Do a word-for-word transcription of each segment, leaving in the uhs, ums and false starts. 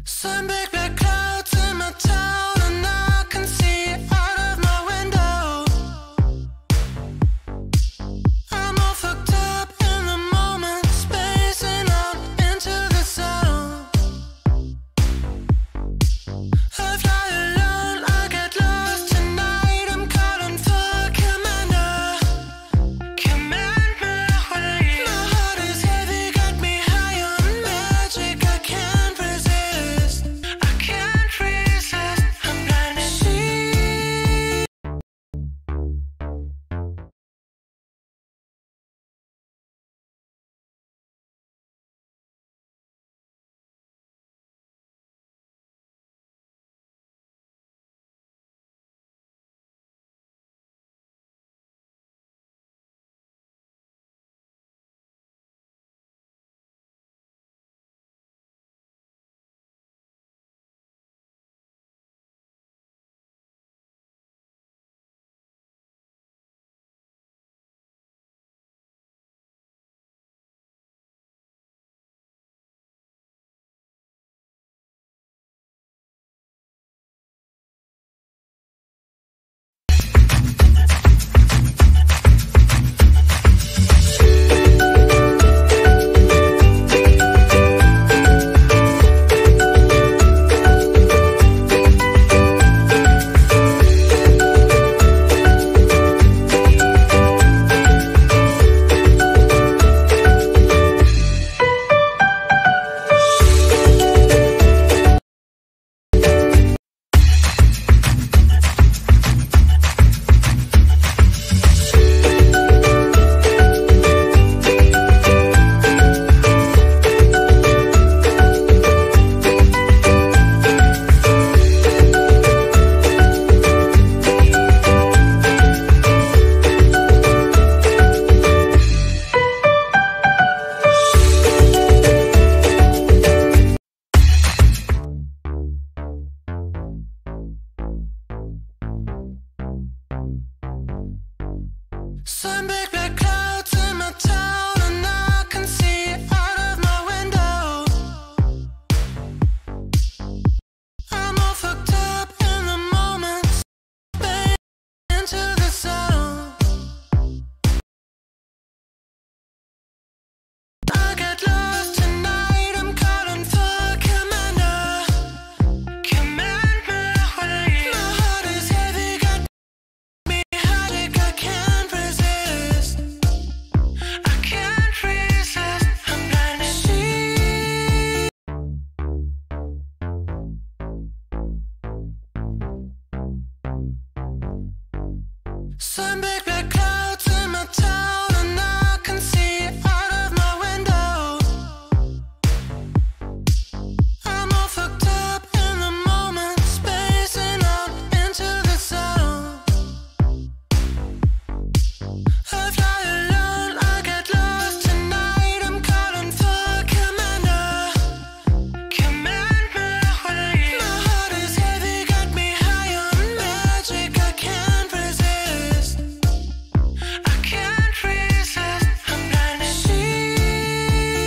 Some big red clouds in my town, and I can see out of my window. I'm all fucked up in the moment, spacing out into the sound. I fly alone, I get lost tonight. I'm calling for commander. Command me. My heart is heavy, got me high on magic. I can't resist. I can't resist. I'm blind to see. Some big red clouds in my town, and I can see out of my window. I'm all fucked up in the moment, spacing into the sound. I get lost tonight. I'm calling for commander. Command me. My heart is heavy, got me high. I can't resist. I can't resist. I'm blind to see. Some big red clouds in my town, and I can see out of my window. I'm all fucked up in the moment, spacing out into the sound. I fly alone, I get lost tonight. I'm calling for commander. Command me. My heart is heavy, got me high on magic. I can't resist. I can't resist. I'm blind to see.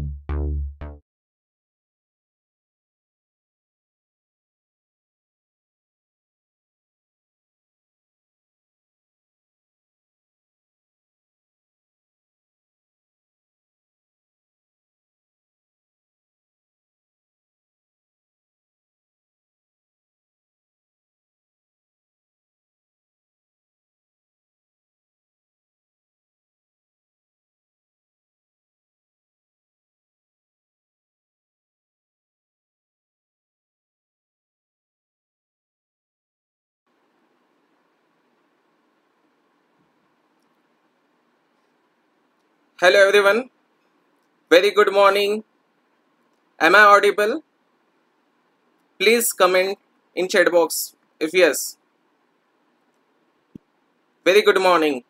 Hello everyone, very good morning. Am I audible? Please comment in chat box if yes. Very good morning.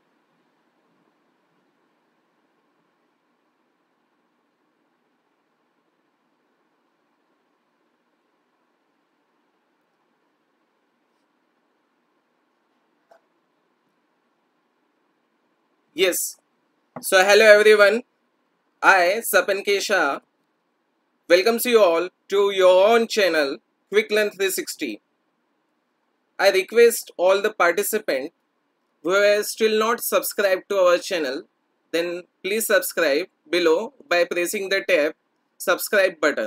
Yes. So hello everyone. I, Sapan Kesha, welcomes you all to your own channel, QuickLearn three sixty. I request all the participants who have still not subscribed to our channel, then please subscribe below by pressing the tab subscribe button.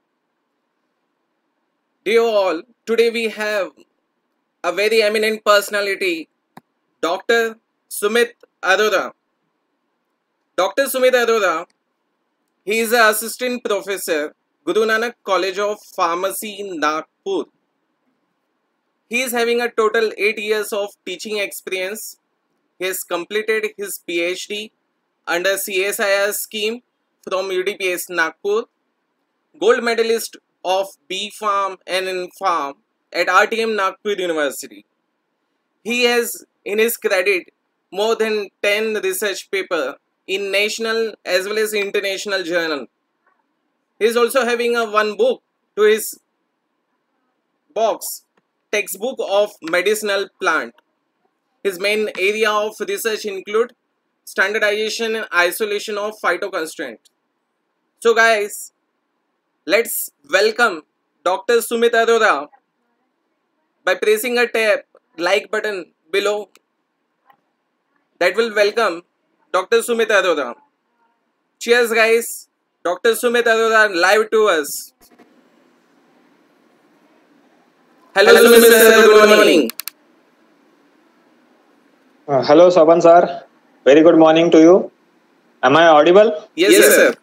Dear all, today we have a very eminent personality, Doctor Sumit Arora. Doctor Sumit Arora, he is an assistant professor, Guru Nanak College of Pharmacy in Nagpur. He is having a total eight years of teaching experience. He has completed his PhD under C S I R scheme from U D P S Nagpur, gold medalist of B Pharm and in Pharm at R T M Nagpur University. He has in his credit more than ten research papers in national as well as international journal. He is also having a one book to his box, textbook of medicinal plant. His main area of research include standardization and isolation of phytoconstituent. So guys, let's welcome Doctor Sumit Arora by pressing a tab like button below. That will welcome Doctor Sumit Arora. Cheers guys, Doctor Sumit Arora live to us. Hello, Hello Sumit sir, good morning. Uh, hello Saban sir, very good morning to you. Am I audible? Yes, yes sir.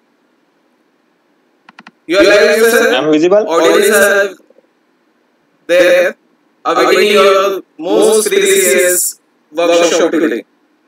You are live, sir. I am visible. Audience are there awaiting your most precious workshop today.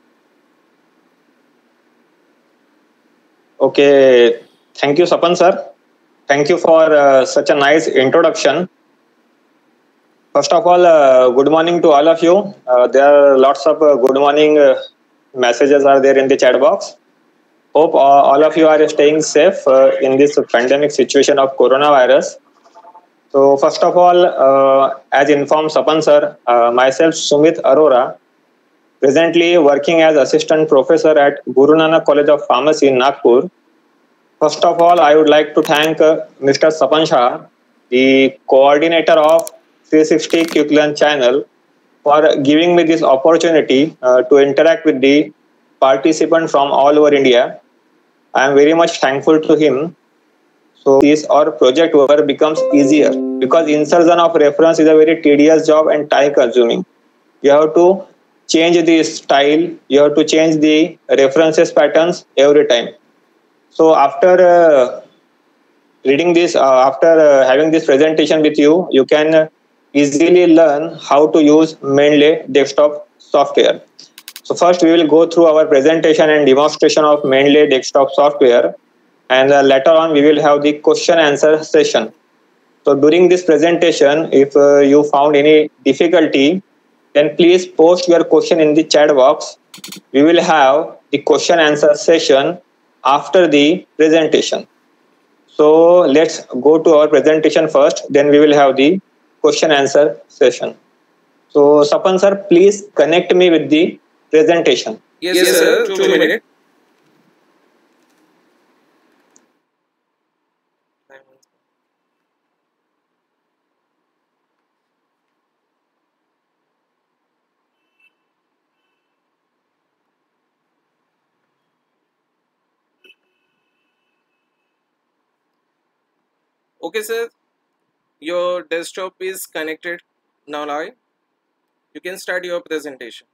Okay, thank you Sapan sir. Thank you for uh, such a nice introduction. First of all, uh, good morning to all of you. Uh, there are lots of uh, good morning uh, messages are there in the chat box. Hope uh, all of you are staying safe uh, in this pandemic situation of coronavirus. So first of all, uh, as informed Sapan sir, uh, myself Sumit Arora, presently working as assistant professor at Guru Nanak College of Pharmacy in Nagpur. First of all, I would like to thank uh, Mister Sapan Shah, the coordinator of three sixty QuickLearn channel, for giving me this opportunity uh, to interact with the participants from all over India. I am very much thankful to him. So this our project work becomes easier because insertion of reference is a very tedious job and time consuming. You have to change the style, you have to change the references patterns every time. So after uh, reading this, uh, after uh, having this presentation with you, you can easily learn how to use Mendeley desktop software. So first we will go through our presentation and demonstration of Mendeley desktop software, and uh, later on we will have the question answer session. So during this presentation, if uh, you found any difficulty, then please post your question in the chat box. We will have the question answer session after the presentation. So let's go to our presentation first, then we will have the question answer session. So Sapan sir, please connect me with the presentation. Yes, yes sir, two, two minutes. minutes. Okay sir, your desktop is connected now live. You can start your presentation.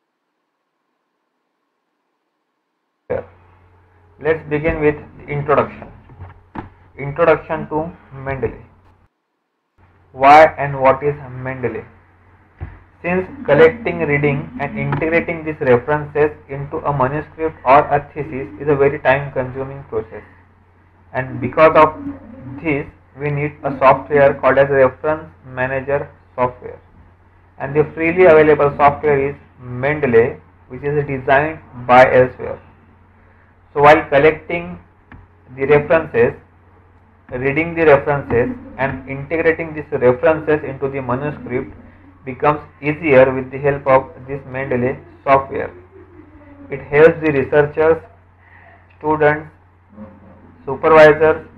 Let's begin with the introduction. Introduction to Mendeley. Why and what is Mendeley? Since collecting, reading and integrating these references into a manuscript or a thesis is a very time consuming process, and because of this we need a software called as Reference Manager software, and the freely available software is Mendeley, which is designed by Elsevier. So while collecting the references, reading the references and integrating these references into the manuscript becomes easier with the help of this Mendeley software. It helps the researchers, students, supervisors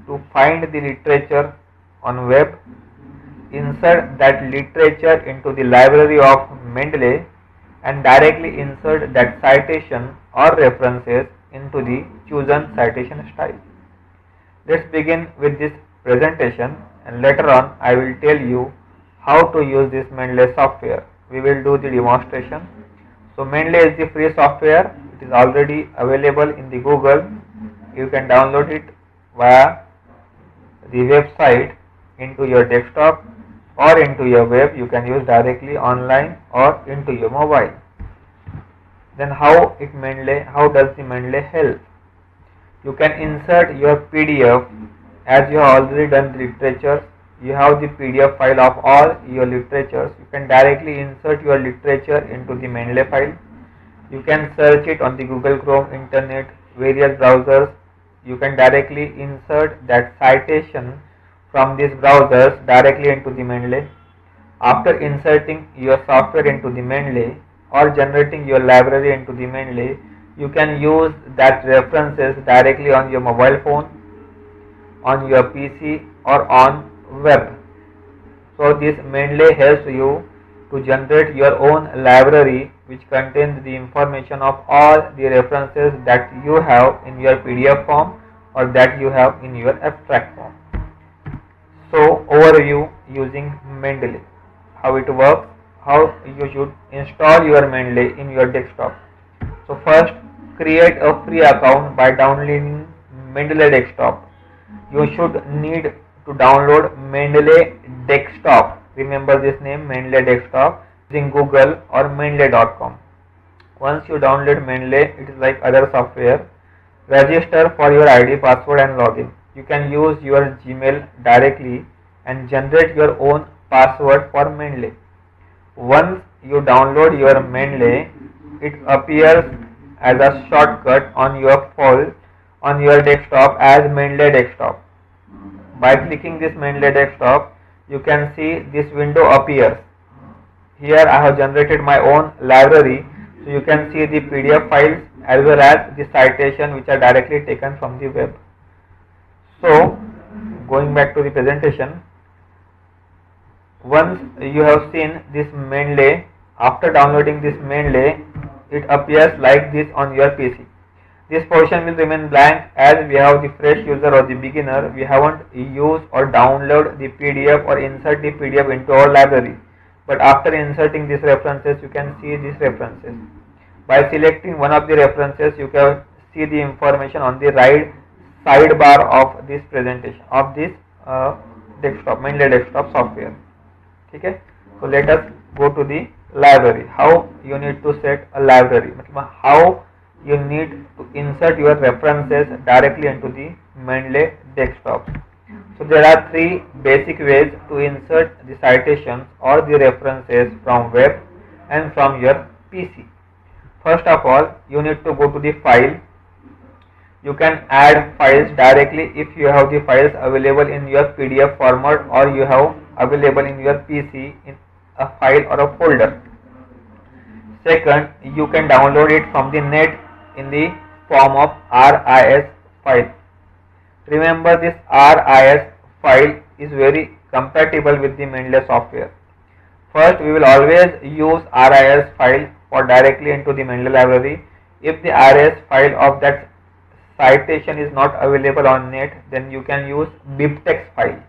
to find the literature on web, insert that literature into the library of Mendeley, and directly insert that citation or references into the chosen citation style. Let's begin with this presentation, and later on I will tell you how to use this Mendeley software. We will do the demonstration. So Mendeley is the free software. It is already available in the Google. You can download it via the website into your desktop or into your web. You can use directly online or into your mobile. Then how it Mendeley, how does the Mendeley help? You can insert your P D F as you have already done the literature. You have the P D F file of all your literatures. You can directly insert your literature into the Mendeley file. You can search it on the Google Chrome, internet, various browsers. You can directly insert that citation from these browsers directly into the Mendeley. After inserting your software into the Mendeley or generating your library into the Mendeley, you can use that references directly on your mobile phone, on your P C, or on web. So this Mendeley helps you to generate your own library which contains the information of all the references that you have in your P D F form or that you have in your abstract form. So overview using Mendeley, how it works, how you should install your Mendeley in your desktop. So first, create a free account by downloading Mendeley Desktop. You should need to download Mendeley Desktop. Remember this name, Mendeley Desktop, using Google or mendeley dot com. Once you download Mendeley, it is like other software. Register for your I D, password and login. You can use your Gmail directly and generate your own password for Mendeley. Once you download your Mendeley, it appears as a shortcut on your phone, on your desktop as Mendeley Desktop. By clicking this Mendeley Desktop, you can see this window appears. Here I have generated my own library, so you can see the P D F files as well as the citation which are directly taken from the web. So going back to the presentation, once you have seen this Mendeley, after downloading this Mendeley, it appears like this on your P C. This portion will remain blank as we have the fresh user or the beginner. We haven't used or download the P D F or insert the P D F into our library. But after inserting these references, you can see these references. By selecting one of the references, you can see the information on the right sidebar of this presentation, of this uh, desktop, Mendeley Desktop software. Okay? So let us go to the library. How you need to set a library, how you need to insert your references directly into the Mendeley Desktop. So there are three basic ways to insert the citations or the references from web and from your P C. First of all, you need to go to the file. You can add files directly if you have the files available in your P D F format or you have available in your P C in a file or a folder. Second, you can download it from the net in the form of R I S file. Remember, this R I S file is very compatible with the Mendeley software. First, we will always use R I S file for directly into the Mendeley library. If the R I S file of that citation is not available on net, then you can use BibTeX file.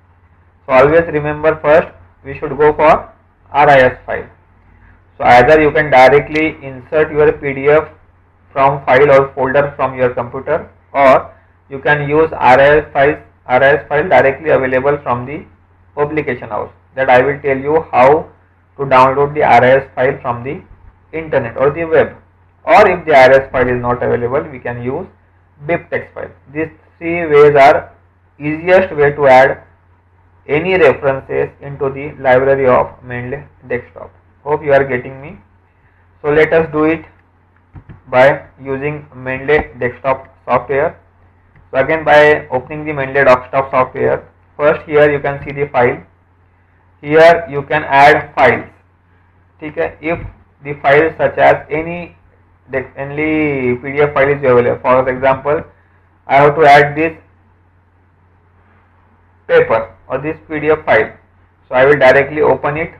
So always remember, first we should go for R I S file. So either you can directly insert your P D F from file or folder from your computer, or you can use R I S file, R I S file directly available from the publication house. That I will tell you how to download the R I S file from the internet or the web. Or if the R I S file is not available, we can use BibTeX file. These three ways are easiest way to add any references into the library of Mendeley Desktop. Hope you are getting me. So let us do it by using Mendeley Desktop software. So again, by opening the Mendeley Desktop software, first here you can see the file. Here you can add files. Okay, if the files such as any any P D F file is available. For example, I have to add this paper or this P D F file. So I will directly open it.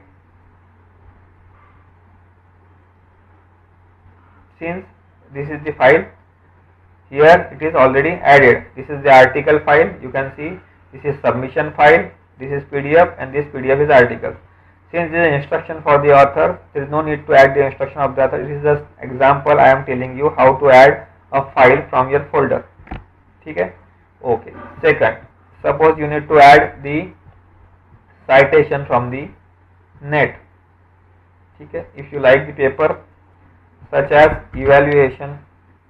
Since this is the file, here it is already added. This is the article file. You can see this is submission file, this is P D F, and this P D F is article. Since this is instruction for the author, there is no need to add the instruction of the author. This is just example I am telling you how to add a file from your folder. Okay. Okay. Second, suppose you need to add the citation from the net. Okay. If you like the paper such as evaluation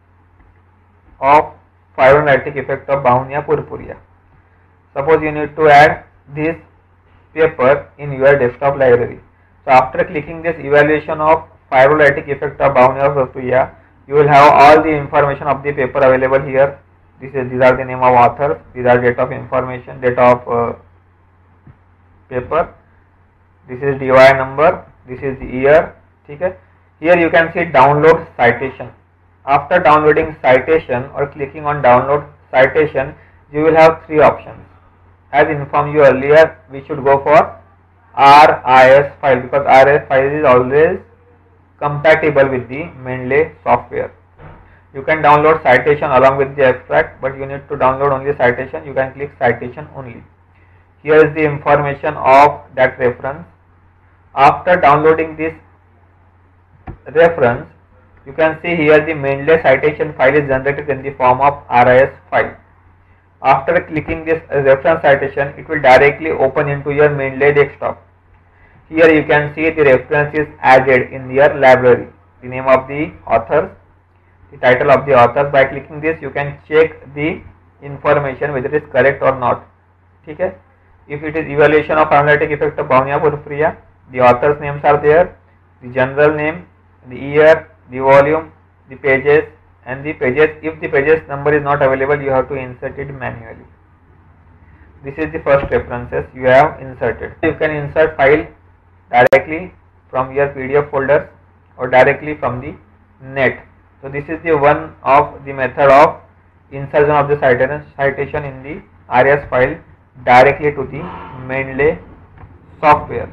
of fibrinolytic effect of Bahunia purpurea. Suppose you need to add this paper in your desktop library. So after clicking this evaluation of fibrinolytic effect of Bahunia purpurea, you will have all the information of the paper available here. This is these are the name of authors, these are date of information, date of uh, paper. This is D O I number, this is the year. Okay. Here you can see download citation. After downloading citation or clicking on download citation, you will have three options. As informed you earlier, we should go for R I S file because R I S file is always compatible with the Mendeley software. You can download citation along with the abstract, but you need to download only citation. You can click citation only. Here is the information of that reference. After downloading this reference, you can see here the Mendeley citation file is generated in the form of R I S file. After clicking this reference citation, it will directly open into your Mendeley desktop. Here you can see the reference is added in your library. The name of the author, the title of the author. By clicking this, you can check the information whether it is correct or not. Okay? If it is evaluation of fibrinolytic effect of Bahunia purpurea, the author's names are there, the general name, the year, the volume, the pages, and the pages. If the pages number is not available, you have to insert it manually. This is the first references you have inserted. You can insert file directly from your P D F folder or directly from the net. So this is the one of the method of insertion of the citation in the R I S file directly to the Mendeley software.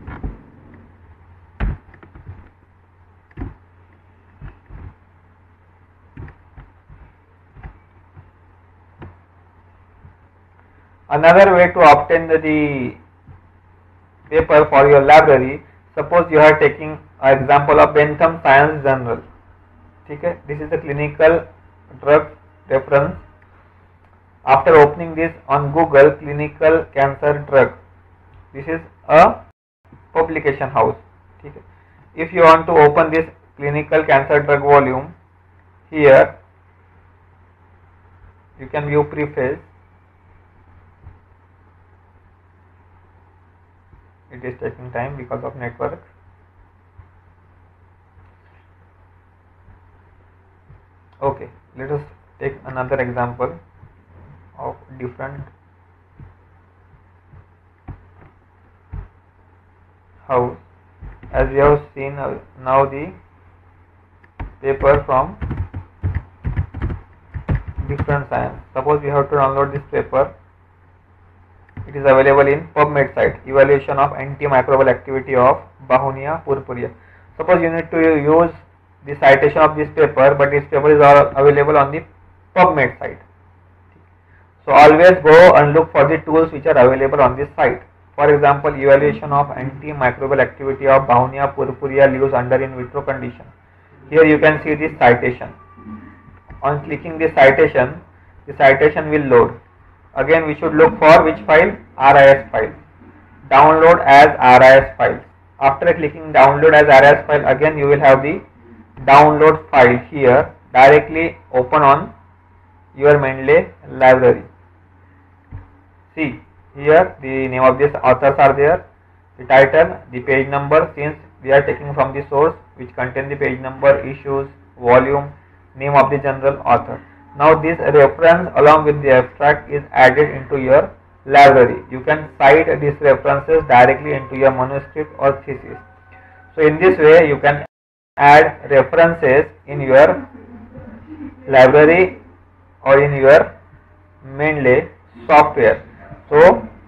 Another way to obtain the, the paper for your library, suppose you are taking an example of Bentham Science Journal. Okay? This is the clinical drug reference. After opening this on Google, clinical cancer drug, this is a publication house. Okay? If you want to open this clinical cancer drug volume, here you can view preface. It is taking time because of network. Okay, let us take another example of different house. As we have seen uh, now the paper from different science. Suppose we have to download this paper. It is available in PubMed site, evaluation of antimicrobial activity of Bahunia purpurea. Suppose you need to use the citation of this paper, but this paper is all available on the PubMed site. So always go and look for the tools which are available on this site. For example, evaluation of antimicrobial activity of Bahunia purpurea leaves under in vitro condition. Here you can see this citation. On clicking this citation, the citation will load. Again, we should look for which file? R I S file. Download as R I S file. After clicking download as R I S file, again you will have the download file here directly open on your Mendeley library. See here the name of these authors are there, the title, the page number, since we are taking from the source which contain the page number, issues, volume, name of the general author. Now this reference along with the abstract is added into your library. You can cite these references directly into your manuscript or thesis. So in this way you can add references in your library or in your Mendeley software. So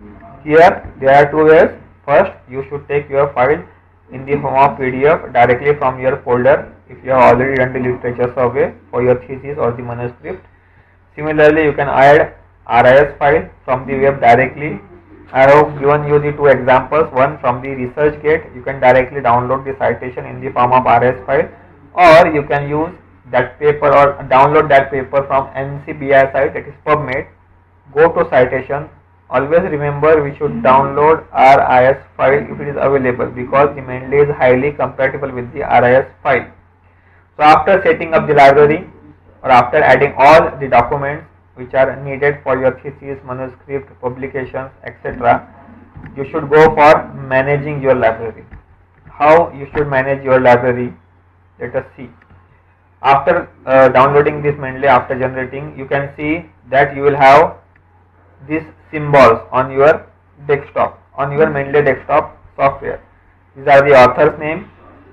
Here there are two ways. First, you should take your file in the form of P D F directly from your folder if you have already done the literature survey for your thesis or the manuscript. Similarly, you can add R I S file from the web directly. I have given you the two examples, one from the ResearchGate. You can directly download the citation in the form of R I S file, or you can use that paper or download that paper from N C B I site, that is PubMed. Go to citation. Always remember, we should download R I S file if it is available, because the Mendeley is highly compatible with the R I S file. So after setting up the library, or after adding all the documents which are needed for your thesis, manuscript, publications, et cetera, you should go for managing your library. How you should manage your library? Let us see. After uh, downloading this Mendeley, after generating, you can see that you will have these symbols on your desktop, on your Mendeley desktop software. These are the author's name.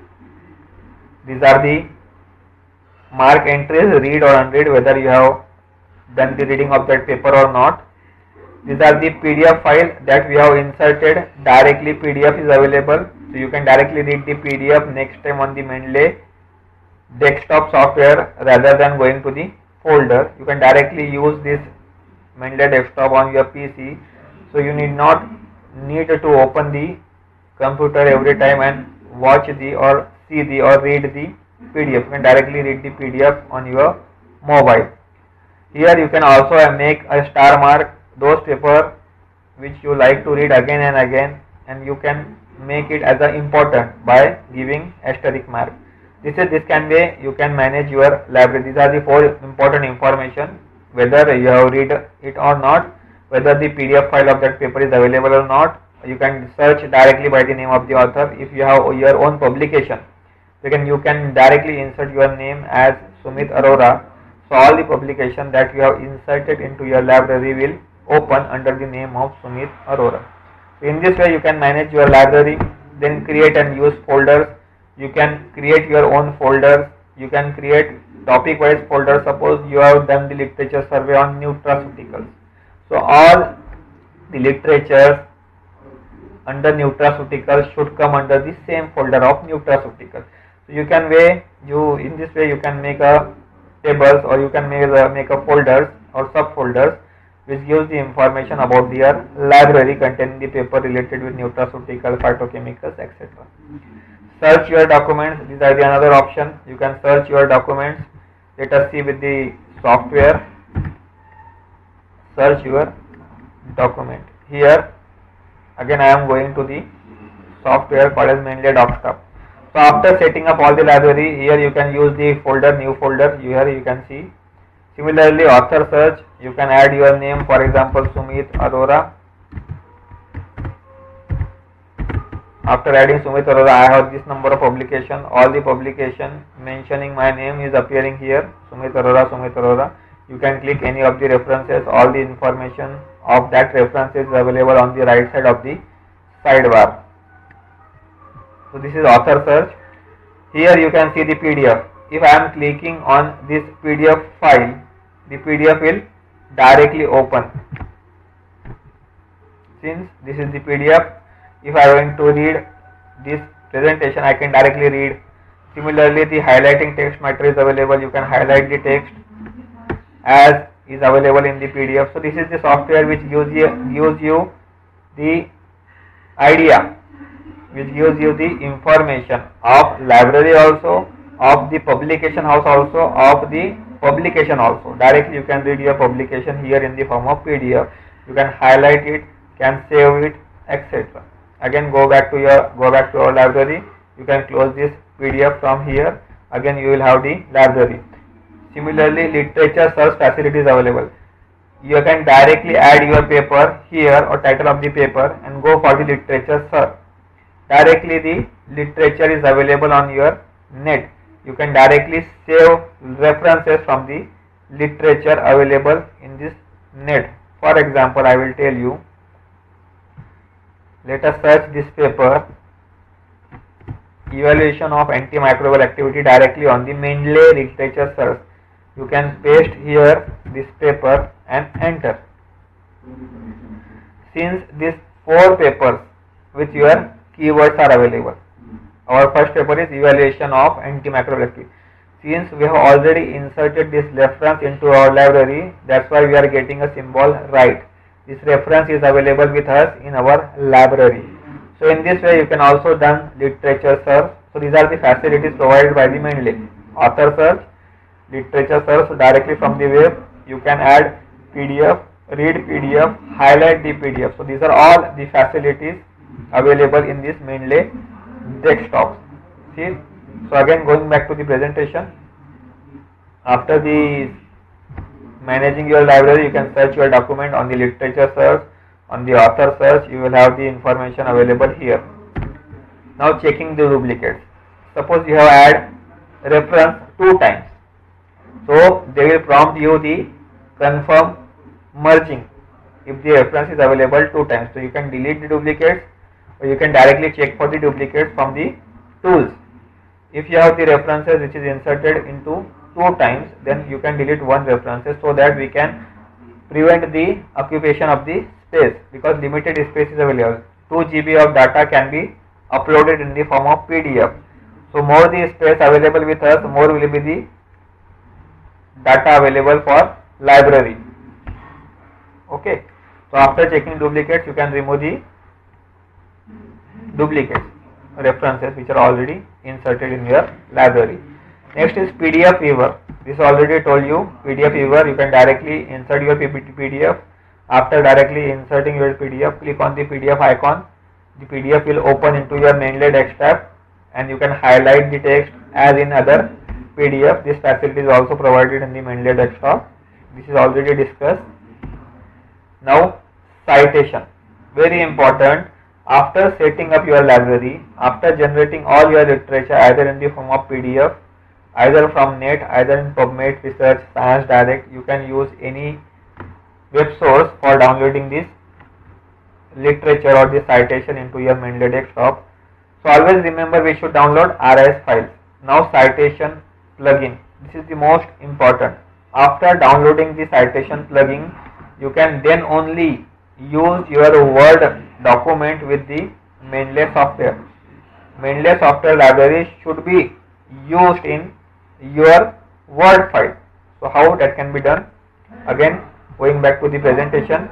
These are the mark entries, read or unread, whether you have done the reading of that paper or not. These are the P D F file that we have inserted. Directly P D F is available, so you can directly read the P D F next time on the Mendeley desktop software rather than going to the folder. You can directly use this Mendeley desktop on your P C, so you need not need to open the computer every time and watch the or see the or read the P D F. You can directly read the P D F on your mobile. Here you can also make a star mark those papers which you like to read again and again, and you can make it as a important by giving asterisk mark. This is this can be you can manage your library. These are the four important information, whether you have read it or not, whether the P D F file of that paper is available or not. You can search directly by the name of the author. If you have your own publication, you can you can directly insert your name as Sumit Arora. So all the publication that you have inserted into your library will open under the name of Sumit Arora. So in this way you can manage your library, then create and use folders. You can create your own folders. You can create topic wise folders. Suppose you have done the literature survey on nutraceuticals, so all the literatures under nutraceuticals should come under the same folder of nutraceuticals. So you can way you in this way you can make a tables, or you can make a, make a folders or subfolders which gives the information about your library containing the paper related with nutraceutical, phytochemicals, et cetera. Search your documents. These are the another option. You can search your documents. Let us see with the software. Search your document. Here again I am going to the software called as Mendeley Docstop. So after setting up all the library, here you can use the folder, new folder. Here you can see. Similarly, author search, you can add your name, for example Sumit Arora. After adding Sumit Arora, I have this number of publication. All the publication mentioning my name is appearing here, Sumit Arora, Sumit Arora. You can click any of the references. All the information of that reference is available on the right side of the sidebar. So this is author search. Here you can see the P D F. If I am clicking on this P D F file, the P D F will directly open. Since this is the P D F, if I am going to read this presentation, I can directly read. Similarly, the highlighting text matter is available. You can highlight the text as is available in the P D F. So this is the software which gives you, gives you the idea, which gives you the information of library also, of the publication house also, of the publication also. Directly you can read your publication here in the form of P D F. You can highlight it, can save it, et cetera. Again go back to your go back to our library. You can close this P D F from here. Again you will have the library. Similarly, literature search facility is available. You can directly add your paper here or title of the paper and go for the literature search. Directly the literature is available on your net. You can directly save references from the literature available in this net. For example, I will tell you, let us search this paper, evaluation of antimicrobial activity, directly on the Mendeley literature search. You can paste here this paper and enter. Since this four papers with your keywords are available. Our first paper is evaluation of antimicrobial. Since we have already inserted this reference into our library, that's why we are getting a symbol right. This reference is available with us in our library. So in this way you can also done literature search. So these are the facilities provided by the Mendeley. Author search, literature search directly from the web. You can add P D F, read P D F, highlight the P D F. So these are all the facilities available in this Mendeley desktop. See? So again, going back to the presentation, after the managing your library, you can search your document on the literature search, on the author search, you will have the information available here. Now checking the duplicates. Suppose you have add reference two times. So they will prompt you the confirm merging if the reference is available two times. So you can delete the duplicates or you can directly check for the duplicates from the tools. If you have the references which is inserted into two times, then you can delete one references so that we can prevent the occupation of the space, because limited space is available. two G B of data can be uploaded in the form of P D F. So more the space available with us, more will be the data available for library. Okay. So after checking duplicates, you can remove the duplicates references which are already inserted in your library. Next is P D F viewer. This already told you, P D F viewer, you can directly insert your P D F. After directly inserting your P D F, click on the P D F icon. The P D F will open into your Mendeley desktop and you can highlight the text as in other P D F. This facility is also provided in the Mendeley desktop. This is already discussed. Now citation, very important. After setting up your library, after generating all your literature either in the form of P D F, either from net, either in PubMed, Research, Science Direct, you can use any web source for downloading this literature or the citation into your Mendeley desktop. So always remember we should download R S files. Now citation plugin, this is the most important. After downloading the citation plugin, you can then only use your Word document with the Mendeley software. Mendeley software library should be used in your Word file. So how that can be done? Again, going back to the presentation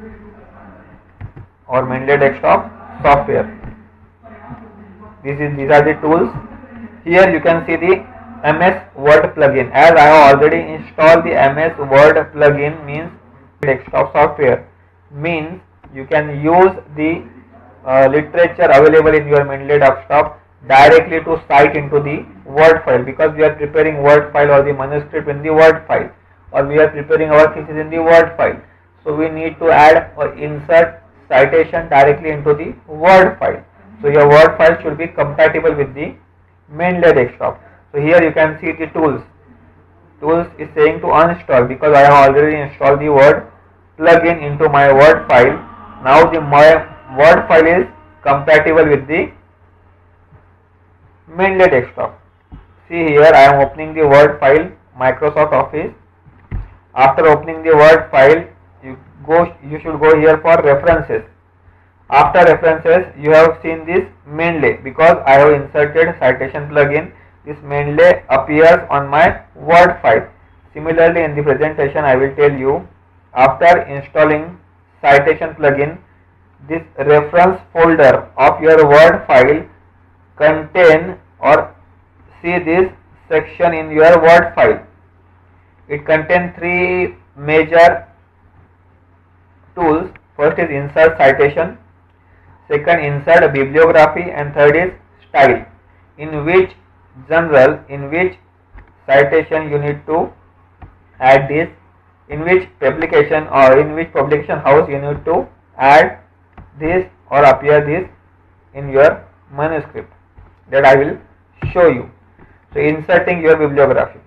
or Mendeley desktop software. This is these are the tools. Here you can see the M S Word plugin. As I have already installed the M S Word plugin, means desktop software, means you can use the uh, literature available in your Mendeley desktop directly to cite into the Word file, because we are preparing Word file or the manuscript in the Word file, or we are preparing our thesis in the Word file. So we need to add or insert citation directly into the Word file. So your Word file should be compatible with the Mendeley desktop. So here you can see the tools. Tools is saying to uninstall, because I have already installed the Word plugin into my Word file. Now the my Word file is compatible with the Mendeley desktop. See here, I am opening the Word file, Microsoft Office. After opening the Word file, you go. You should go here for references. After references, you have seen this Mendeley, because I have inserted citation plugin. This Mendeley appears on my Word file. Similarly, in the presentation, I will tell you, after installing citation plugin, this reference folder of your Word file contain or see this section in your Word file. It contains three major tools. First is insert citation, second insert bibliography, and third is style. In which general, in which citation you need to add this, in which publication or in which publication house you need to add this or appear this in your manuscript. That I will show you. So inserting your bibliography.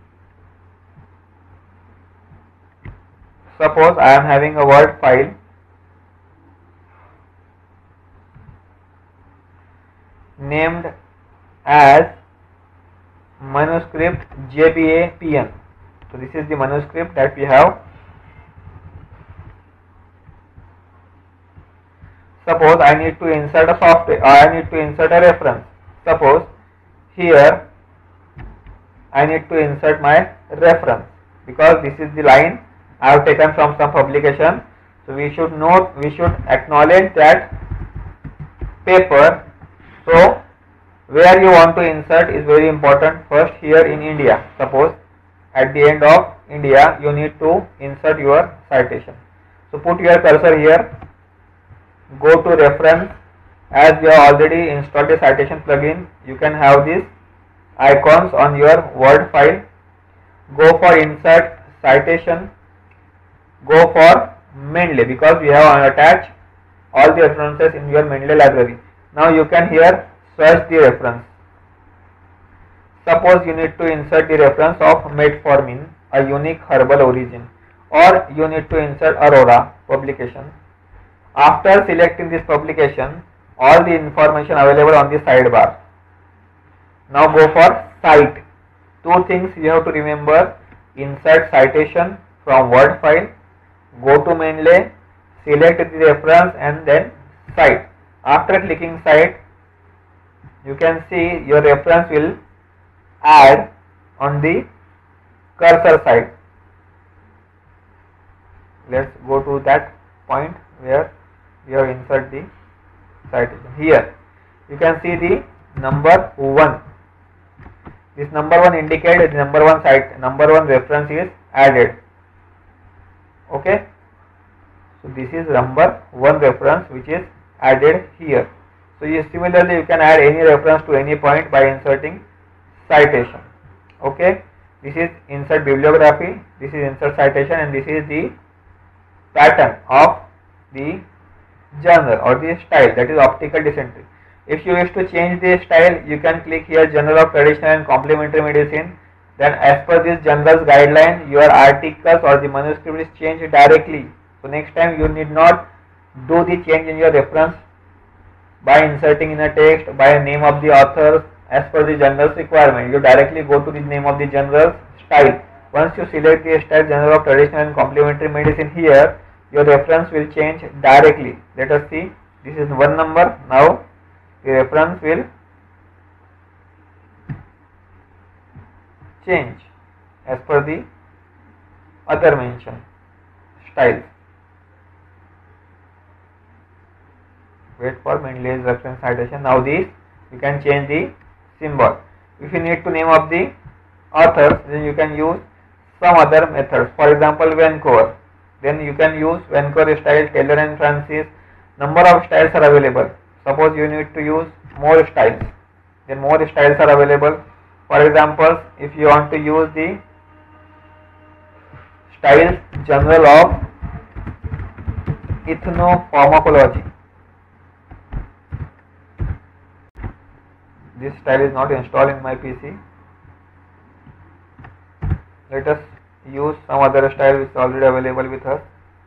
Suppose I am having a Word file named as manuscript J B A P N. So this is the manuscript that we have. suppose I need to insert a software, I need to insert a reference. Suppose here I need to insert my reference because this is the line I have taken from some publication. So we should note, we should acknowledge that paper. So where you want to insert is very important. First here in India, suppose at the end of India you need to insert your citation. So put your cursor here, go to reference. As we have already installed the citation plugin, you can have these icons on your Word file. Go for insert citation, go for Mendeley because we have attached all the references in your Mendeley library. Now you can here search the reference. Suppose you need to insert the reference of metformin, a unique herbal origin, or you need to insert Aurora publication. After selecting this publication, all the information available on the sidebar. Now go for cite. Two things you have to remember: insert citation from Word file, go to Mendeley, select the reference and then cite. After clicking cite, you can see your reference will add on the cursor side. Let's go to that point where we have insert the citation. Here you can see the number one. This number one indicates the number one site, number one reference is added. Okay, so this is number one reference which is added here. So you similarly you can add any reference to any point by inserting citation. Okay, this is insert bibliography, this is insert citation, and this is the pattern of the journal or the style, that is optical dysentery. If you wish to change the style, you can click here Journal of Traditional and Complementary Medicine. Then as per this journal's guideline, your articles or the manuscript is changed directly. So next time you need not do the change in your reference by inserting in a text by a name of the author as per the journal's requirement. You directly go to the name of the journal's style. Once you select the style Journal of Traditional and Complementary Medicine, here your reference will change directly. Let us see. This is one number. Now the reference will change as per the other mentioned styles. Wait for Mendeley's reference citation. Now this you can change the symbol. If you need to name of the authors, then you can use some other methods. For example, Vancouver. Then you can use Vancouver style, Taylor and Francis. Number of styles are available. Suppose you need to use more styles, then more styles are available. For example, if you want to use the styles Journal of Ethnopharmacology, this style is not installed in my P C. Let us use some other style which is already available with us.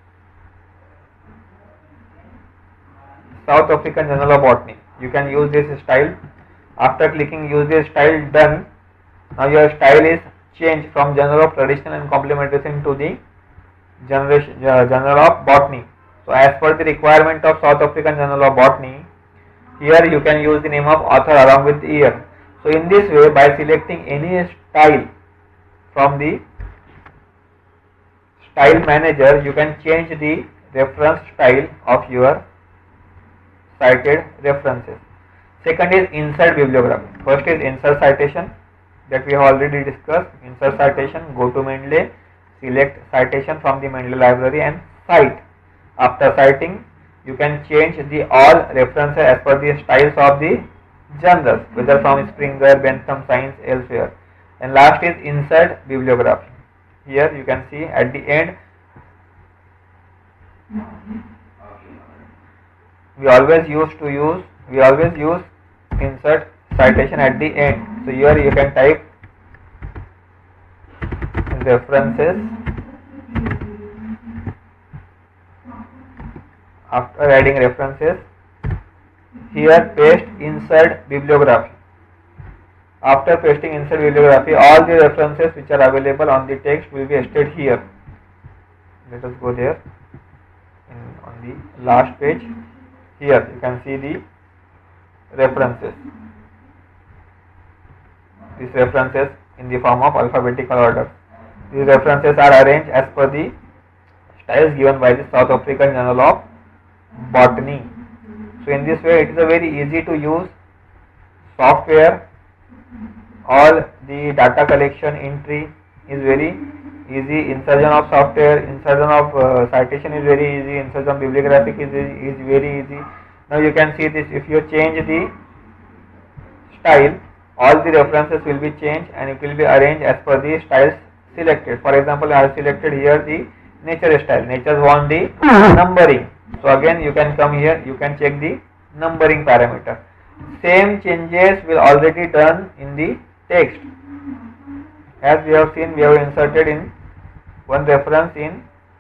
South African Journal of Botany. You can use this style. After clicking use this style, done. Now your style is changed from Journal of Traditional and Complementary Medicine to the generation, uh, Journal of Botany. So as per the requirement of South African Journal of Botany, here you can use the name of author along with the year. So in this way, by selecting any style from the style manager, you can change the reference style of your cited references. Second is insert bibliography. First is insert citation, that we have already discussed. Insert citation, go to Mendeley, select citation from the Mendeley library and cite. After citing, you can change the all references as per the styles of the journals, whether from Springer, Bentham, Science, elsewhere. And last is insert bibliography. Here you can see at the end, we always used to use, we always use insert citation at the end. So here you can type references. After adding references, here paste insert bibliography. After pasting insert bibliography, all the references which are available on the text will be listed here. Let us go there in, on the last page. Here you can see the references. These references in the form of alphabetical order. These references are arranged as per the styles given by the South African Journal of Botany. So in this way it is a very easy to use software. All the data collection entry is very easy. Insertion of software, insertion of uh, citation is very easy. Insertion bibliographic is, is very easy. Now you can see this. If you change the style, all the references will be changed and it will be arranged as per the styles selected. For example, I have selected here the nature style. Nature want the numbering. So again you can come here, you can check the numbering parameter. Same changes will already done in the text. As we have seen, we have inserted in one reference in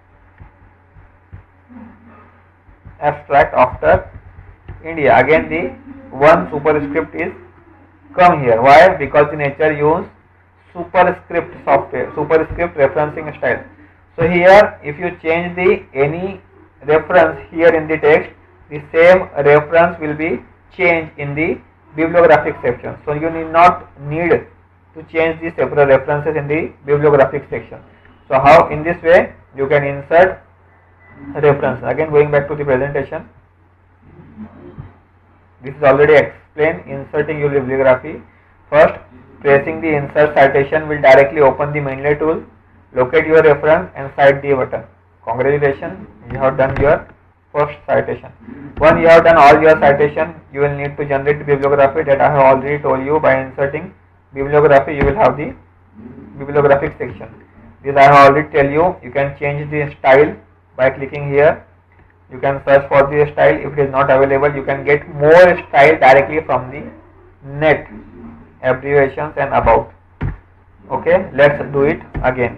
abstract after India. Again the one superscript is come here. Why? Because the nature use superscript software, superscript referencing style. So here if you change the any reference here in the text, the same reference will be changed in the bibliographic section. So you need not need to change the several references in the bibliographic section. So how? In this way you can insert reference. Again going back to the presentation, this is already explained. Inserting your bibliography. First, pressing the insert citation will directly open the Mendeley tool. Locate your reference and cite the button. Congratulations, you have done your first citation. Once you have done all your citation, you will need to generate the bibliography that I have already told you. By inserting bibliography, you will have the bibliographic section. This I have already tell you. You can change the style by clicking here. You can search for the style. If it is not available, you can get more style directly from the net, abbreviations and about. Okay, let's do it again.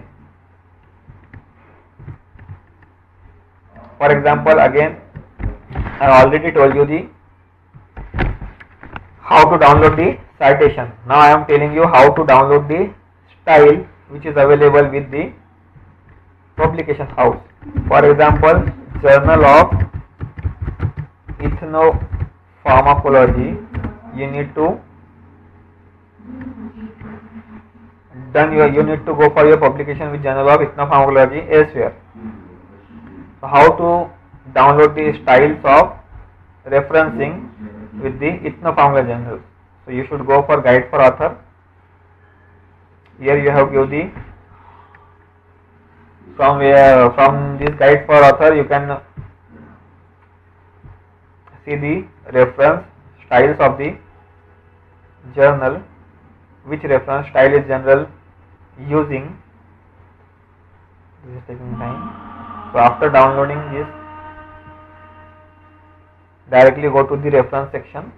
For example, again I already told you the how to download the citation. Now I am telling you how to download the style which is available with the publication house. For example, Journal of Ethnopharmacology, you need to done your you need to go for your publication with Journal of Ethnopharmacology elsewhere. So how to download the styles of referencing with the Ethnopharmacology journal. So you should go for guide for author. Here you have give the from where from this guide for author you can see the reference styles of the journal, which reference style is general using. This is taking time. So after downloading this, directly go to the reference section.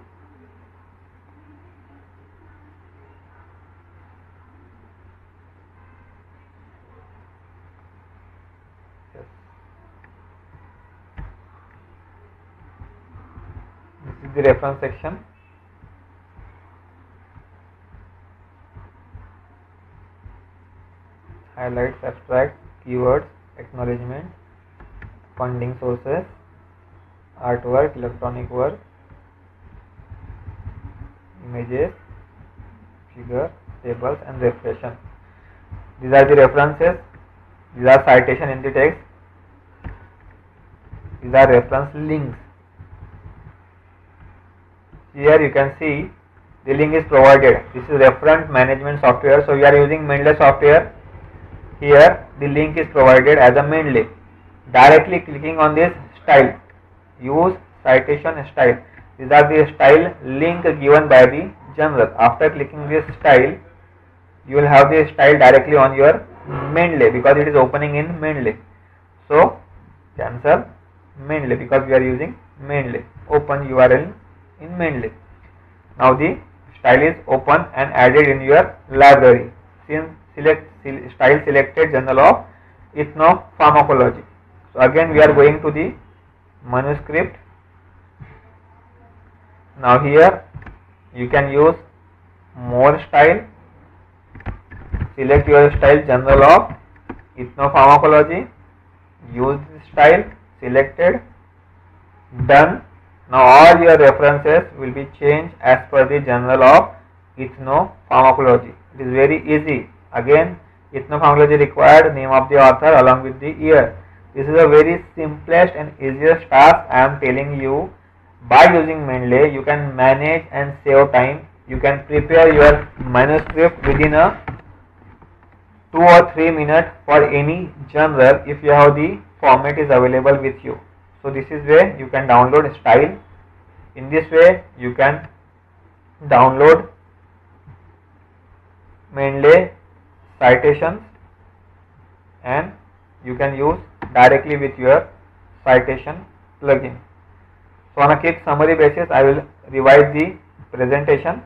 Yes. This is the reference section. Highlights, abstract, keywords, acknowledgement, funding sources, artwork, electronic work, images, figure, tables and reflection. These are the references. These are citation in the text. These are reference links. Here you can see the link is provided. This is reference management software. So we are using Mendeley software. Here the link is provided as a Mendeley. Directly clicking on this style, use citation style. These are the style link given by the journal. After clicking this style, you will have the style directly on your Mendeley because it is opening in Mendeley. So cancel Mendeley because we are using Mendeley. Open U R L in Mendeley. Now the style is open and added in your library. Since select style selected Journal of Ethnopharmacology. So again we are going to the manuscript. Now here you can use more style. Select your style Journal of Ethnopharmacology. Use this style. Selected. Done. Now all your references will be changed as per the Journal of Ethnopharmacology. It is very easy. Again, ethnopharmacology required name of the author along with the year. This is a very simplest and easiest task I am telling you. By using Mendeley, you can manage and save time. You can prepare your manuscript within a two or three minutes for any journal if you have the format is available with you. So this is where you can download style. In this way, you can download Mendeley citations and you can use directly with your citation plugin. So on a quick summary basis, I will revise the presentation.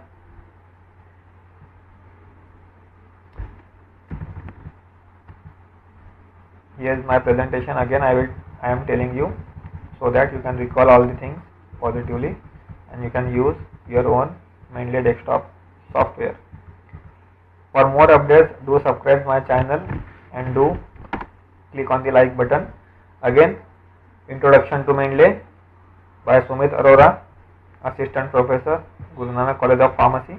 Here is my presentation. Again, I will I am telling you so that you can recall all the things positively and you can use your own Mendeley desktop software. For more updates, do subscribe my channel and do click on the like button. Again, Introduction to Mendeley by Sumit Arora, Assistant Professor, Guru Nanak College of Pharmacy.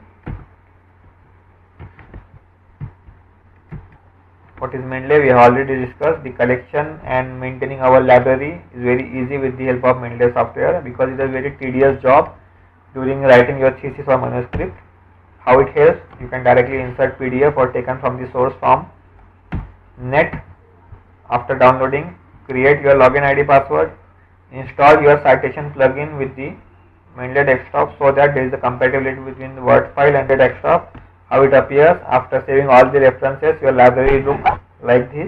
What is Mendeley? We have already discussed. The collection and maintaining our library is very easy with the help of Mendeley software because it is a very tedious job during writing your thesis or manuscript. How it helps? You can directly insert P D F or taken from the source from net. After downloading, create your login I D password, install your citation plugin with the Mendeley desktop so that there is a compatibility between the Word file and the desktop. How it appears after saving all the references, your library look like this.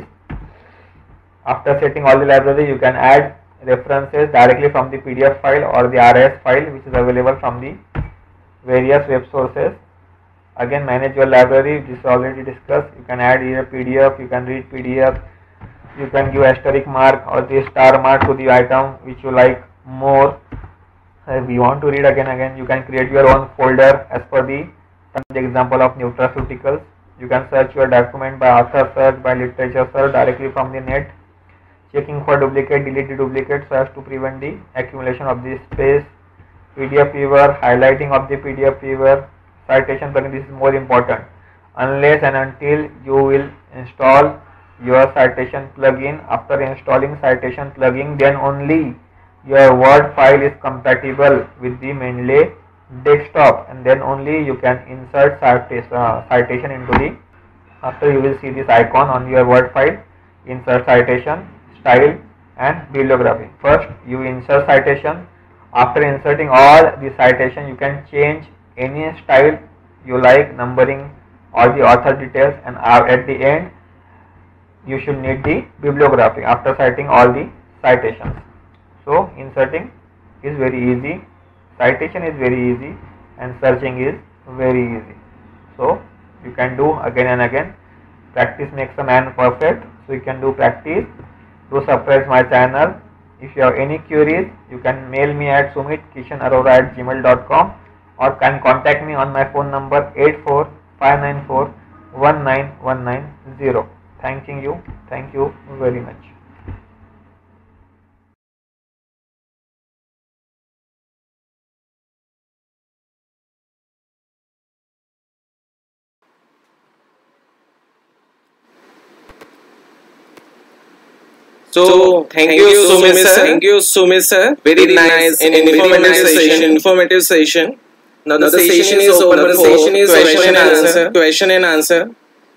After setting all the library, you can add references directly from the P D F file or the R S file which is available from the various web sources. Again, manage your library, this is already discussed. You can add here P D F, you can read P D F, you can give asterisk mark or the star mark to the item which you like more. If you want to read again again, you can create your own folder as per the example of nutraceuticals. You can search your document by author search, by literature search directly from the net. Checking for duplicate, delete the duplicate so as to prevent the accumulation of the space. P D F viewer, highlighting of the P D F viewer. Citation plugin, this is more important. Unless and until you will install your citation plugin, after installing citation plugin, then only your Word file is compatible with the Mendeley desktop and then only you can insert citation, uh, citation into the, after you will see this icon on your Word file, insert citation, style and bibliography. First you insert citation. After inserting all the citation, you can change any style you like, numbering all the author details, and at the end you should need the bibliography after citing all the citations. So inserting is very easy, citation is very easy and searching is very easy. So you can do again and again. Practice makes a man perfect. So you can do practice. Do subscribe my channel. If you have any queries, you can mail me at sumit kishan arora at gmail dot com or can contact me on my phone number eight four five nine four one nine one nine zero. Thanking you. Thank you very much. So, thank, thank you, Sumit sir. Thank you, Sumit sir. Very, very nice and informative session. Informative session. Now, the, the session, session is open for session is question and answer. answer. Question and answer.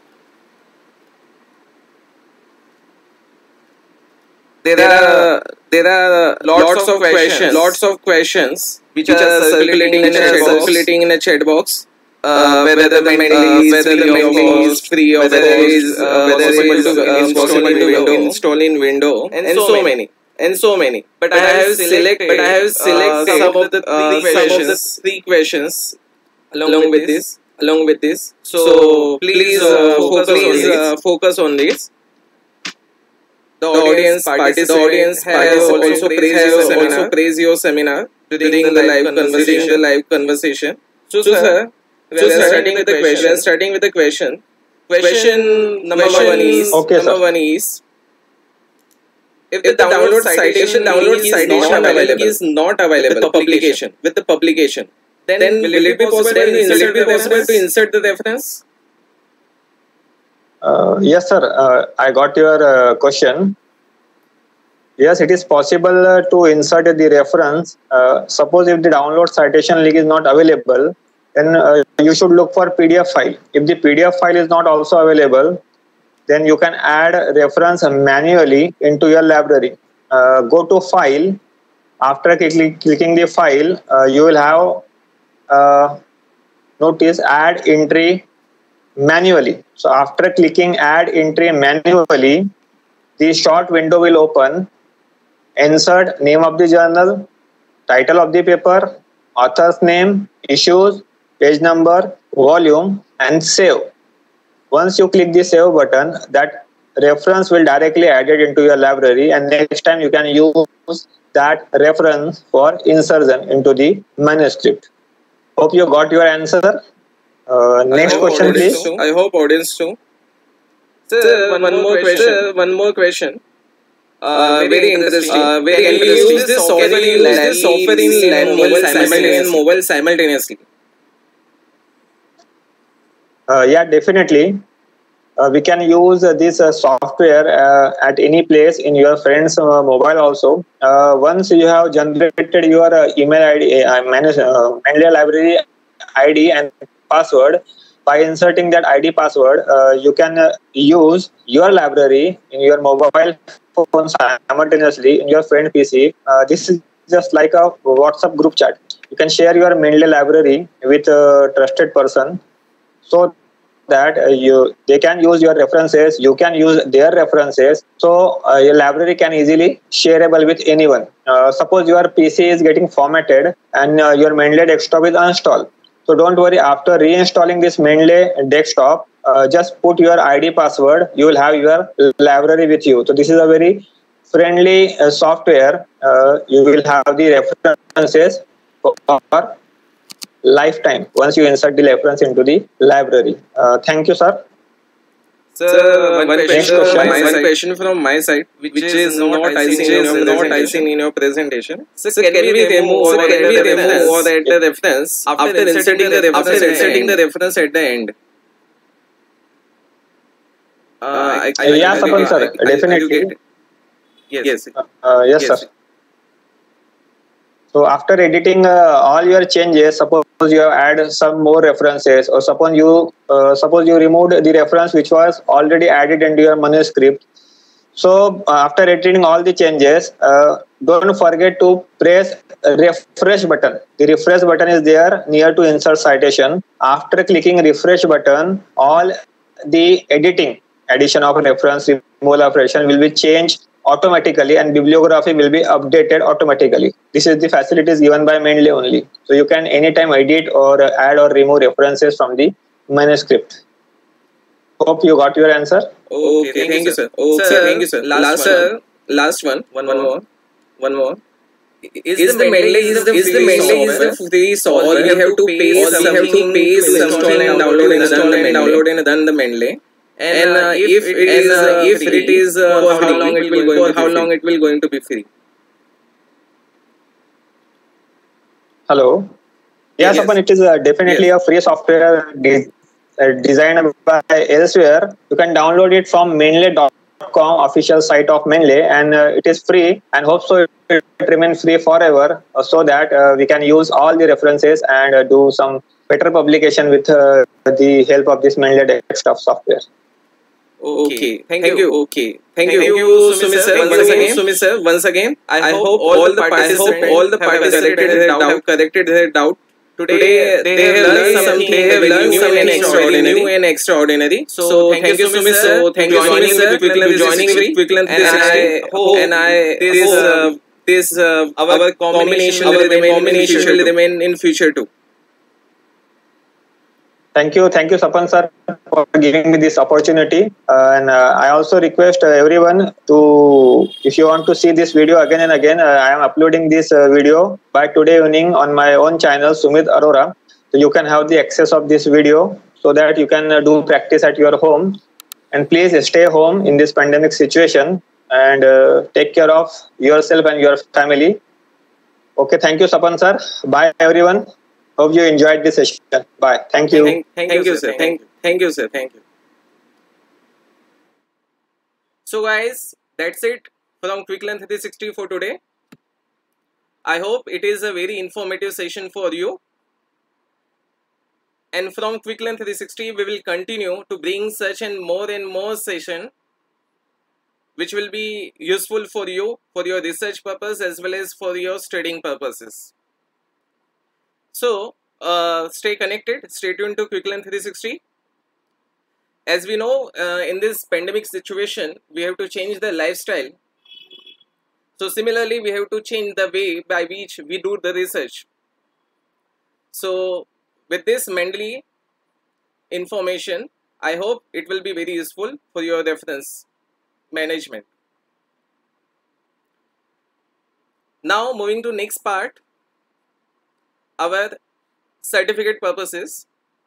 There are there are lots, lots of questions. Lots of questions which, which are circulating in a chat circulating in a chat box. Uh, whether, whether the Mendeley is free of free or whether it is uh, whether it is uh, install in window, install in window, and, and so, so many. many, and so many. But, but I have selected, but I have selected uh, some of the three uh, questions, some of the three questions along, along with this, along with this. So, so please, uh, focus, please on uh, focus on this. The audience, participants, the audience has also praised your seminar. Also praise your seminar during the live conversation. The live conversation. So, sir. We are so starting with the question. We are starting with the question. Question number question one is. Okay, number sir. one is. if the download citation download citation available is not available with the publication with the publication, then, then will it be possible to insert the possible to insert the reference? Uh, yes, sir. Uh, I got your uh, question. Yes, it is possible uh, to insert the reference. Uh, suppose if the download citation link is not available, then uh, you should look for P D F file. If the P D F file is not also available, then you can add reference manually into your library. Uh, go to File. After click, clicking the file, uh, you will have uh, notice Add Entry Manually. So after clicking Add Entry Manually, the short window will open. Insert name of the journal, title of the paper, author's name, issues, page number, volume, and save. Once you click the save button, that reference will directly added into your library, and next time you can use that reference for insertion into the manuscript. Hope you got your answer. Uh, next question, please. Too. I hope audience too. Sir, Sir one, one more question. question. One more question. Uh, very interesting. Uh, very can we use this software in this software in land mobile simultaneously? Mobile simultaneously. Uh, yeah, definitely. Uh, we can use uh, this uh, software uh, at any place in your friend's uh, mobile also. Uh, once you have generated your uh, email I D, uh, manage, uh, Mendeley library I D and password, by inserting that I D password, uh, you can uh, use your library in your mobile phone simultaneously in your friend P C. Uh, this is just like a WhatsApp group chat. You can share your Mendeley library with a trusted person, so that uh, you they can use your references, you can use their references, so uh, your library can easily shareable with anyone. Uh, suppose your P C is getting formatted and uh, your Mendeley desktop is uninstalled. So don't worry, after reinstalling this Mendeley desktop, uh, just put your I D password, you will have your library with you. So this is a very friendly uh, software. Uh, you will have the references for lifetime once you insert the reference into the library. Uh, thank you, sir. Sir, one, one, question, question, my one question from my side, which, which is not I seen in, not I seen in your presentation. So, so can, can we remove or can we remove or add the reference after, after inserting the reference after inserting the reference at the end? Uh, I, I, yeah, I, Sapan, I, sir, I, definitely. I, yes. Yes. Uh, yes, yes, sir. So after editing uh, all your changes, suppose you have added some more references, or suppose you uh, suppose you removed the reference which was already added into your manuscript. So uh, after editing all the changes, uh, don't forget to press refresh button. The refresh button is there near to insert citation. After clicking refresh button, all the editing, addition of reference, removal of reference will be changed automatically, and bibliography will be updated automatically. This is the facilities given by Mendeley only. So you can anytime edit or add or remove references from the manuscript. Hope you got your answer. Okay, thank, thank you, sir. Okay, sir, thank you, sir. Last, last one, one. Last one. One, one more. One more. Is, is the Mendeley is the is the Mendeley is the free software? Or we have to pay or we have to pay to install and download and install and download and done the Mendeley. And uh, if it is, uh, if it is, uh, for how long it will going? How long it will going to be free? Hello. Yeah, yes. Sapan, it is uh, definitely yes. a free software de uh, designed by Elsewhere. You can download it from mendeley dot com official site of Mendeley, and uh, it is free. And hope so it remains free forever, uh, so that uh, we can use all the references and uh, do some better publication with uh, the help of this Mendeley desktop software. Okay, thank, thank you. you. Okay, thank, thank you, you Sumit sir. Once again, Sumit sir. Once again, I, I hope all the participants, all the participants corrected doubt, corrected their doubt. Today, they, they have learned something. They have learned something extraordinary, new and extraordinary. So, so thank you, Sumit sir. So thank you, joining sir. Joining with Quicklearn, and I hope, and I this uh, this uh, our combination will remain combination will remain in future too. Thank you, thank you, Sapan sir, for giving me this opportunity. Uh, and uh, I also request uh, everyone to, if you want to see this video again and again, uh, I am uploading this uh, video by today evening on my own channel, Sumit Arora. So you can have the access of this video so that you can uh, do practice at your home. And please stay home in this pandemic situation. and uh, take care of yourself and your family. Okay, thank you, Sapan sir. Bye, everyone. Hope you enjoyed this session. Bye. Thank you. Thank, thank, thank you, sir. Thank, thank you, sir. Thank you. So, guys, that's it from Quicklearn three sixty for today. I hope it is a very informative session for you. And from Quicklearn three sixty, we will continue to bring such and more and more session which will be useful for you for your research purpose as well as for your studying purposes. So, uh, stay connected, stay tuned to Quicklearn three sixty. As we know, uh, in this pandemic situation, we have to change the lifestyle. So similarly, we have to change the way by which we do the research. So with this Mendeley information, I hope it will be very useful for your reference management. Now moving to next part, our certificate purposes.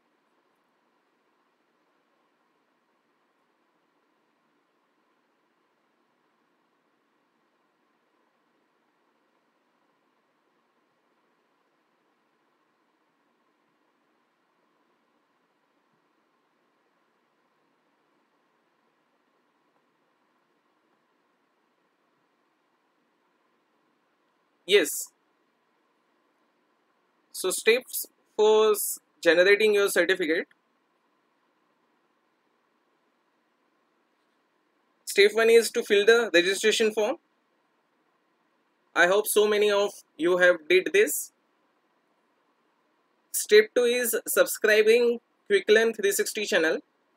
Yes. So steps for generating your certificate. Step one is to fill the registration form. I hope so many of you have did this. Step two is subscribing Quicklearn three sixty channel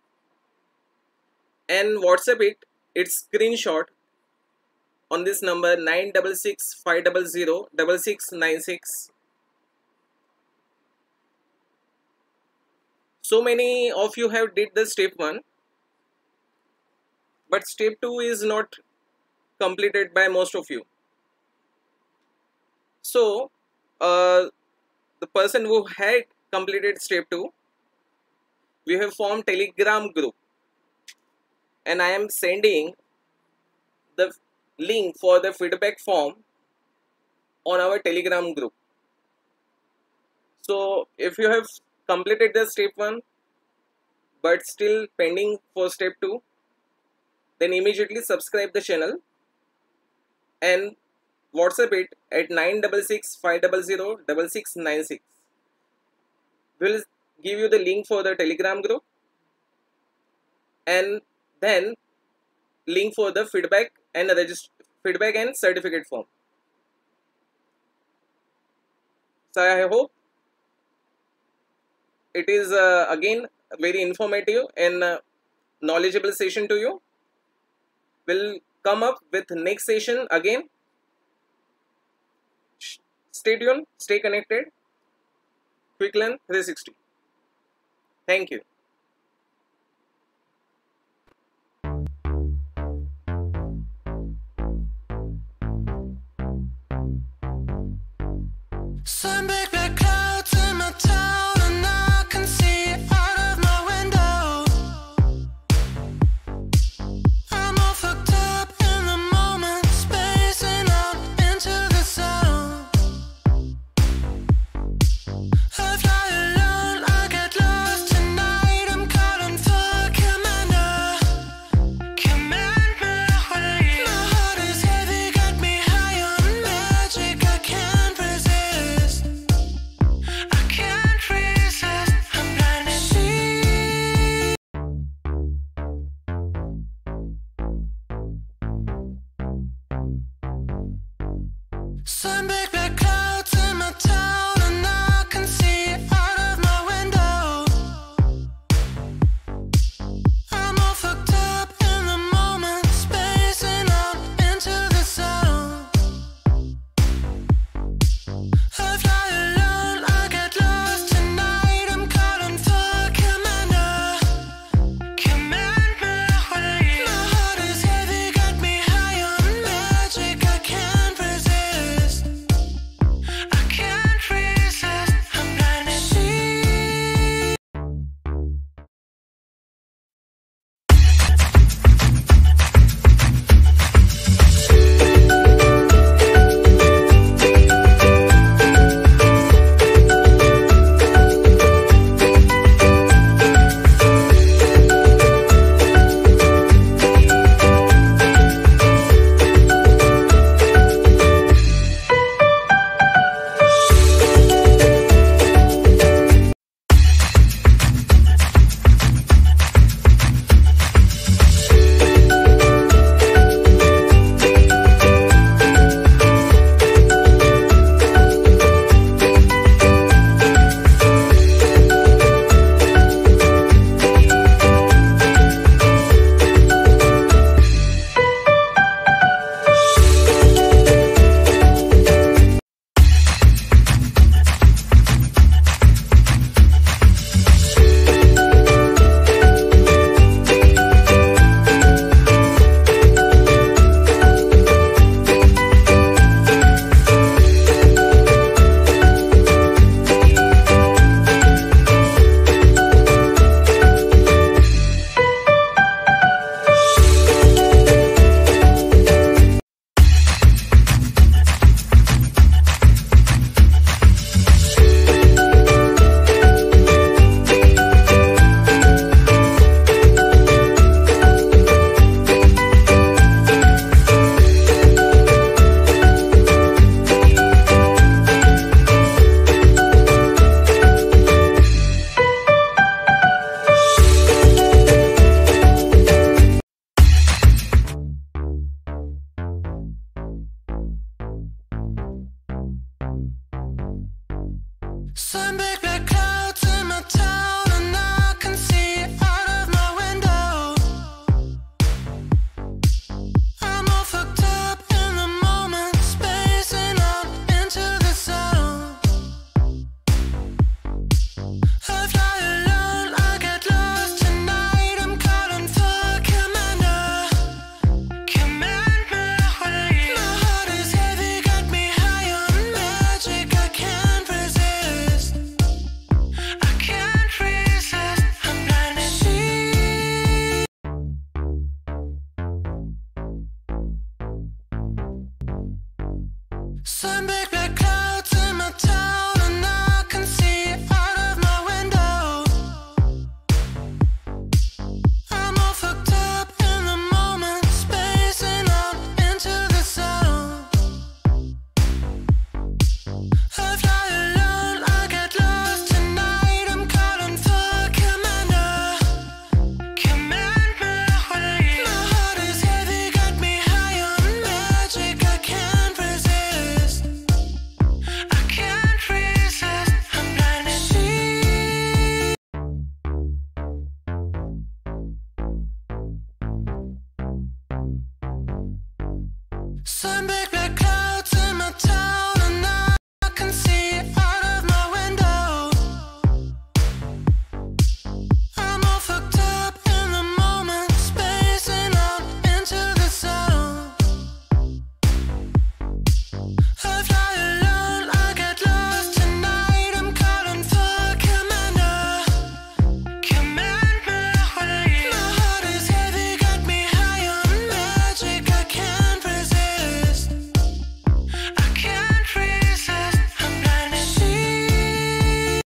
and WhatsApp it, its screenshot on this number nine six six five zero zero six six nine six. So many of you have did the step one, but step two is not completed by most of you. So uh, the person who had completed step two, we have formed Telegram group, and I am sending the link for the feedback form on our Telegram group. So if you have completed the step one but still pending for step two, then immediately subscribe the channel and WhatsApp it at nine six six five zero zero six six nine six. We'll give you the link for the Telegram group and then link for the feedback and register feedback and certificate form. So I hope it is uh, again very informative and uh, knowledgeable session to you. We'll come up with next session again. Stay tuned, stay connected. Quicklearn three sixty. Thank you. Some big black clouds in my town, and I can see out of my window. I'm all fucked up in the moment, spacing out into the sound. I fly alone, I get lost tonight. I'm calling for commander. Command me away. My heart is heavy, got me high on magic. I can't resist. I can't resist. I'm blind to see. Some big black clouds in my town, and I can see out of my window. I'm all fucked up in the moment, spacing out into the sound. I fly alone, I get lost tonight. I'm calling for commander. Command me away. My heart is heavy, got me high on magic. I can't resist. Some big black clouds in my town, and I can see out of my window. I'm all fucked up in the moment, spacing out into the sound. I fly alone, I get lost tonight. I'm calling for commander. Command me, my heart is heavy, got me high on magic. I can't resist. I can't resist. I'm blind and see. Some big black clouds in my town, and I can see out of my window. I'm all fucked up in the moment, spacing out into the sound. I fly alone, I get lost tonight. I'm calling for commander. Command me, my heart is heavy, got me high on magic. I can't resist. I can't resist. I'm blind and see. Some big black clouds in my town, and I can see out of my window. I'm all fucked up in the moment, spacing out into the sound. I fly alone, I get lost tonight. I'm calling for commander. Command me, my heart is heavy, got me high on magic. I can't resist. I can't resist. I'm blind and see.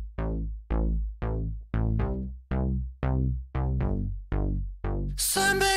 Some